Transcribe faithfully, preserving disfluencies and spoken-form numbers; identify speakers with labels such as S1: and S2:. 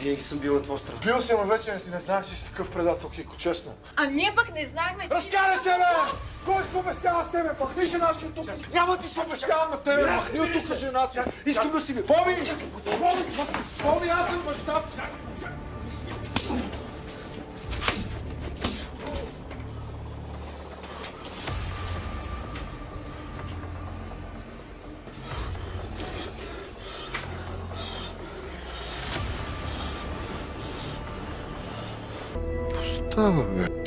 S1: Винаги съм бил на твоя страна.
S2: Бил си, ама вече не си не знаех, че си такъв предател, Кико, честно.
S3: А ние пък не знаехме, че...
S2: Разкарай се, бе! Кой се обещава с тебе? Махни жена си от тук! Няма ти се обещавам на тебе! Махни от тук с жена си! Искам да си ви... Боби! Боби! Боби, аз съм баща! Става, бе.